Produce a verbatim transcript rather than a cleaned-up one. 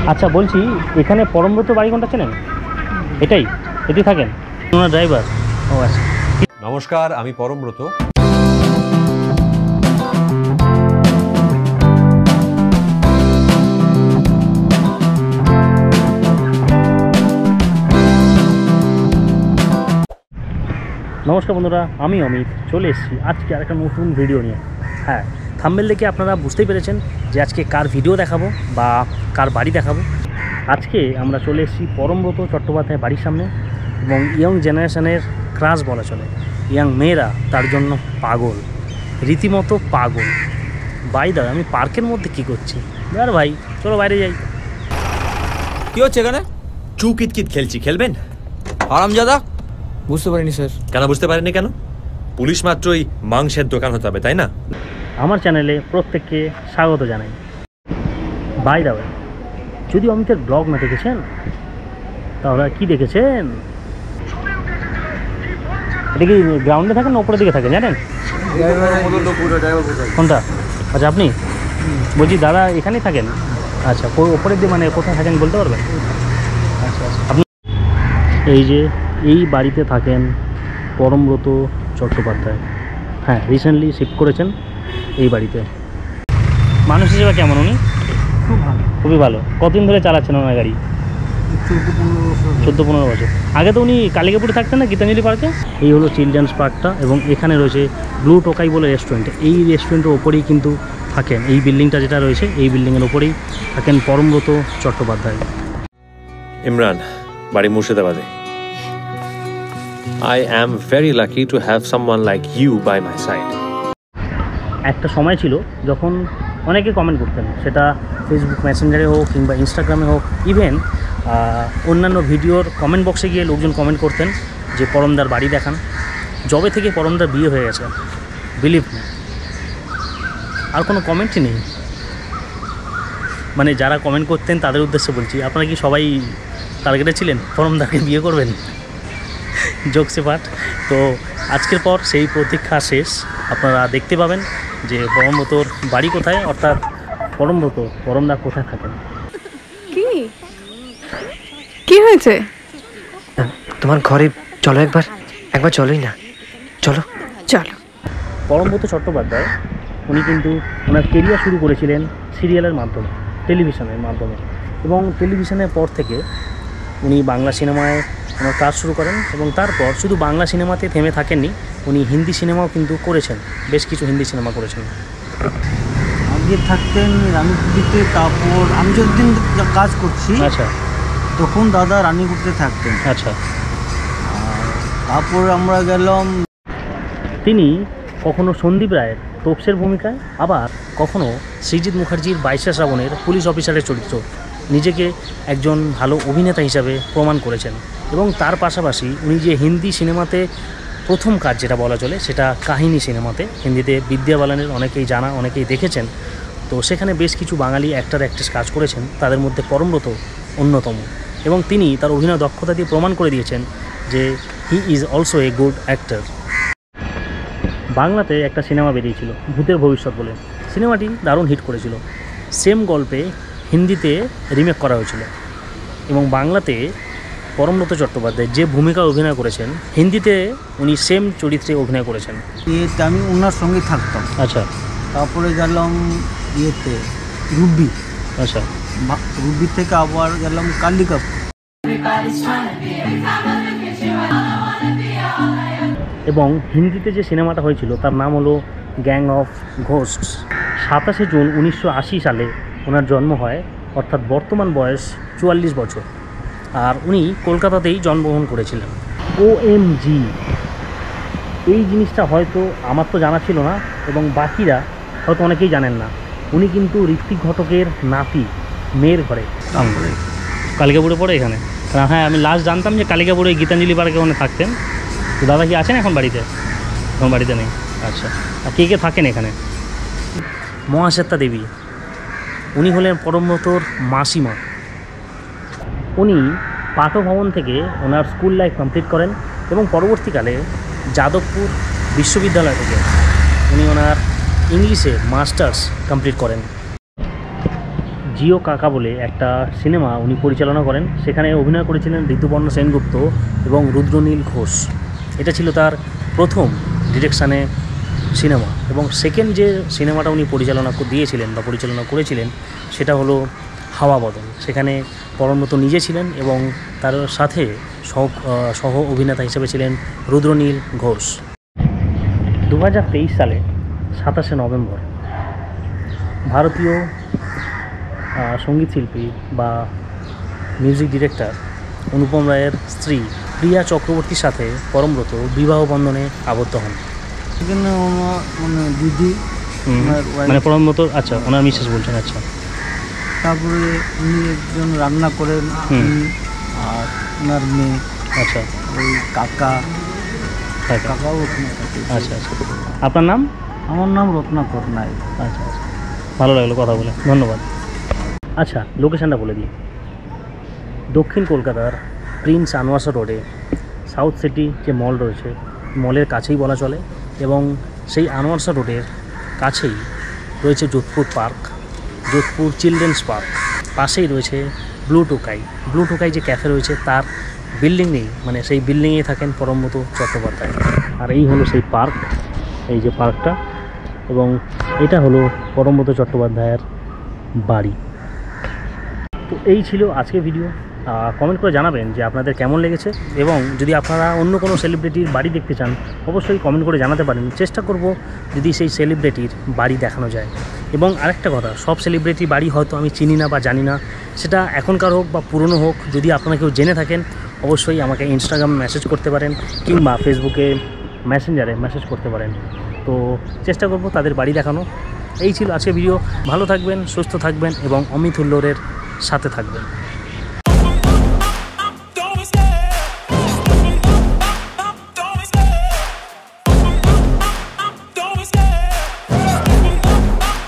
আচ্ছা বলছি, এখানে পরমব্রত বাড়ি কোনটা চেনেন? এটাই, এটি থাকেন ওনার ড্রাইভার? ও আচ্ছা। নমস্কার, আমি পরমব্রত। নমস্কার বন্ধুরা, আমি অমিত চলে এসেছি আজকে আর একটা নতুন ভিডিও নিয়ে। হ্যাঁ, থাম্বনেল দেখে আপনারা বুঝতেই পেরেছেন যে আজকে কার ভিডিও দেখাবো বা কার বাড়ি দেখাবো। আজকে আমরা চলে এসেছি পরমব্রত চট্টোপাধ্যায় বাড়ির সামনে, এবং ইয়ং জেনারেশনের ক্রাশ বলা চলে। ইয়াং মেয়েরা তার জন্য পাগল, রীতিমতো পাগল। বাই দা আমি পার্কের মধ্যে কি করছি? আর ভাই চলো বাইরে যাই। কি হচ্ছে এখানে? চু কিতকিত খেলছি, খেলবেন? আরামজাদা? বুঝতে পারিনি স্যার। কেন বুঝতে পারেননি কেন? পুলিশ মাত্রই মাংসের দোকান হতে হবে, তাই না? আমার চ্যানেলে প্রত্যেককে স্বাগত জানাই। বাই দা ওয়ে, যদি অমিতের ব্লগ না দেখেছেন তাহলে কি দেখেছেন? এটা কি গ্রাউন্ডে থাকেন না উপরের দিকে থাকেন জানেন? কোনটা? আচ্ছা আপনি বলছি দাদা এখানেই থাকেন? আচ্ছা, ওপরের দিকে মানে কোথায় থাকেন বলতে পারবেন? আচ্ছা আচ্ছা। আপনি এই যে এই বাড়িতে থাকেন পরমব্রত চট্টোপাধ্যায়। হ্যাঁ, রিসেন্টলি শিফট করেছেন এই বাড়িতে। মানুষ হিসেবে কেমন উনি? খুব ভালো, খুবই ভালো। কতদিন ধরে চালাচ্ছেন ওনার গাড়ি? চোদ্দো পনেরো বছর। চোদ্দো পনেরো বছর আগে তো উনি কালিকাপুরে থাকতেন না, গীতাঞ্জলি পার্কে? এই হলো চিলড্রেন্স পার্কটা, এবং এখানে রয়েছে ব্লু টোকাই বলে রেস্টুরেন্ট। এই রেস্টুরেন্টের ওপরেই কিন্তু থাকেন, এই বিল্ডিংটা যেটা রয়েছে এই বিল্ডিংয়ের ওপরেই থাকেন পরমব্রত চট্টোপাধ্যায়। ইমরান, বাড়ি মুর্শিদাবাদে। I am very lucky to have someone like you by my side. একটা সময় ছিল যখন অনেকে কমেন্ট করতেন, সেটা ফেসবুক মেসেঞ্জারে হোক কিংবা ইনস্টাগ্রামে হোক, ইভেন অন্যান্য ভিডিওর কমেন্ট বক্সে গিয়ে লোকজন কমেন্ট করতেন যে পরমদার বাড়ি দেখান। যবে থেকে পরমদার বিয়ে হয়ে গেছে, বিলিভ মি, আর কোনো কমেন্টই নেই। মানে যারা কমেন্ট করতেন তাদের উদ্দেশ্যে বলছি, আপনারা কি সবাই টার্গেটে ছিলেন পরমদাকে বিয়ে করবেন? জোকসে পাঠ। তো আজকের পর সেই প্রতীক্ষা শেষ। আপনারা দেখতে পাবেন যে পরমব্রতর বাড়ি কোথায়, অর্থাৎ পরমব্রত পরমদা কোথায় থাকেন। কি কি হয়েছে? তোমার ঘরে চলো, একবার একবার চলোই না, চলো চলো। পরমব্রত চট্টোপাধ্যায় উনি কিন্তু ওনার কেরিয়ার শুরু করেছিলেন সিরিয়ালের মাধ্যমে, টেলিভিশনের মাধ্যমে, এবং টেলিভিশনের পর থেকে উনি বাংলা সিনেমায় ওনার কাজ শুরু করেন, এবং তারপর শুধু বাংলা সিনেমাতে থেমে থাকেননি, উনি হিন্দি সিনেমাও কিন্তু করেছেন, বেশ কিছু হিন্দি সিনেমা করেছেন। আগে থাকতেন রানীপুরতে, তারপর আমি যতদিন কাজ করছি আচ্ছা, তখন দাদা রানীপুরতে থাকতেন। আচ্ছা। আর তারপর আমরা গেলাম। তিনি কখনো সন্দীপ রায়ের তোপসের ভূমিকায়, আবার কখনো সৃজিত মুখার্জির বাইশে শ্রাবণের পুলিশ অফিসারের চরিত্র নিজেকে একজন ভালো অভিনেতা হিসাবে প্রমাণ করেছেন। এবং তার পাশাপাশি উনি যে হিন্দি সিনেমাতে প্রথম কাজ যেটা বলা চলে, সেটা কাহিনী সিনেমাতে, হিন্দিতে বিদ্যা বালানের অনেকেই জানা, অনেকেই দেখেছেন। তো সেখানে বেশ কিছু বাঙালি অ্যাক্টর অ্যাক্ট্রেস কাজ করেছেন, তাদের মধ্যে পরমব্রত অন্যতম। এবং তিনি তার অভিনয় দক্ষতা দিয়ে প্রমাণ করে দিয়েছেন যে he is also a good actor. বাংলাতে একটা সিনেমা বেরিয়েছিল ভূতের ভবিষ্যৎ বলে, সিনেমাটি দারুণ হিট করেছিল। সেম গল্পে হিন্দিতে রিমেক করা হয়েছিল, এবং বাংলাতে পরমব্রত চট্টোপাধ্যায় যে ভূমিকা অভিনয় করেছেন, হিন্দিতে উনি সেম চরিত্রে অভিনয় করেছেন। ইয়েতে আমি ওনার সঙ্গে থাকতাম। আচ্ছা। তারপরে গেলাম ইয়েতে রুবি। আচ্ছা। রুবি থেকে আবার গেলাম কালিকাপুর। এবং হিন্দিতে যে সিনেমাটা হয়েছিল তার নাম হলো গ্যাং অফ ঘোস্টস। সাতাশে জুন উনিশশো আশি সালে ওনার জন্ম হয়, অর্থাৎ বর্তমান বয়স চুয়াল্লিশ বছর। আর উনি কলকাতাতেই জন্মগ্রহণ করেছিলেন। ও এম জি, এই জিনিসটা হয়তো আমার তো জানা ছিল না, এবং বাকিরা হয়তো অনেকেই জানেন না। উনি কিন্তু ঋত্বিক ঘটকের নাতি, মেয়ের ঘরে কালিকাপুরে পড়ে এখানে। হ্যাঁ, আমি লাস্ট জানতাম যে কালিকাপুরে গীতাঞ্জলি পার্কে ওখানে থাকতেন। তো দাদা কি আছেন এখন বাড়িতে? এখন বাড়িতে নেই। আচ্ছা, আর কে কে থাকেন এখানে? মহাশ্বেতা দেবী, উনি হলেন পরমব্রতর মাসিমা। উনি পাঠভবন থেকে ওনার স্কুল লাইফ কমপ্লিট করেন, এবং পরবর্তীকালে যাদবপুর বিশ্ববিদ্যালয় থেকে উনি ওনার ইংলিশে মাস্টার্স কমপ্লিট করেন। জিও কাকা বলে একটা সিনেমা উনি পরিচালনা করেন। সেখানে অভিনয় করেছিলেন ঋতুপর্ণ সেনগুপ্ত এবং রুদ্রনীল ঘোষ। এটা ছিল তার প্রথম ডিরেকশানে সিনেমা। এবং সেকেন্ড যে সিনেমাটা উনি পরিচালনা দিয়েছিলেন বা পরিচালনা করেছিলেন সেটা হলো হাওয়া বদল। সেখানে পরমব্রত নিজে ছিলেন এবং তার সাথে সহ সহ অভিনেতা হিসেবে ছিলেন রুদ্রনীল ঘোষ। দু হাজার তেইশ সালে সাতাশে নভেম্বর ভারতীয় সঙ্গীত শিল্পী বা মিউজিক ডিরেক্টর অনুপম রায়ের স্ত্রী প্রিয়া চক্রবর্তীর সাথে পরমব্রত বিবাহ বন্ধনে আবদ্ধ হন। সেখানে আমার মানে দিদি, ওনার wife, মানে পরমব্রত, আচ্ছা, ওনার মিসেস বলছেন। আচ্ছা, তারপরে উনি একজন রান্না করেন, হুম। উনি আর ওনার মেয়ে, আচ্ছা, ওই কাকা কাকা। কাকাও ওখানে থাকে। আচ্ছা আচ্ছা, আপনার নাম? আমার নাম রত্নাকর নায়ক। আচ্ছা আচ্ছা, ভালো লাগলো কথা বলে, ধন্যবাদ। আচ্ছা, লোকেশানটা বলে দিই। দক্ষিণ কলকাতার প্রিন্স আনোয়ারশা রোডে সাউথ সিটি যে মল রয়েছে, মলের কাছেই বলা চলে। এবং সেই আনোয়ারশা রোডের কাছেই রয়েছে Jodhpur park, Jodhpur children's park. পাশেই রয়েছে ব্লু টোকাই। ব্লু টোকাই যে ক্যাফে রয়েছে তার বিল্ডিং নেই, মানে সেই বিল্ডিংয়েই থাকেন পরমব্রত চট্টোপাধ্যায়। আর এই হলো সেই পার্ক, এই যে পার্কটা, এবং এটা হলো পরমব্রত চট্টোপাধ্যায়ের বাড়ি। তো এই ছিল আজকের ভিডিও। কমেন্ট করে জানাবেন যে আপনাদের কেমন লেগেছে, এবং যদি আপনারা অন্য কোনো সেলিব্রিটির বাড়ি দেখতে চান অবশ্যই কমেন্ট করে জানাতে পারেন। চেষ্টা করব যদি সেই সেলিব্রিটির বাড়ি দেখানো যায়। এবং আরেকটা কথা, সব সেলিব্রিটির বাড়ি হয়তো আমি চিনি না বা জানি না, সেটা এখনকার হোক বা পুরনো হোক। যদি আপনারা কেউ জেনে থাকেন অবশ্যই আমাকে ইনস্টাগ্রামে মেসেজ করতে পারেন কিংবা ফেসবুকে মেসেঞ্জারে মেসেজ করতে পারেন। তো চেষ্টা করব তাদের বাড়ি দেখানো। এই ছিল আজকের ভিডিও। ভালো থাকবেন, সুস্থ থাকবেন এবং অমিত হুল্লোড়ের সাথে থাকবেন।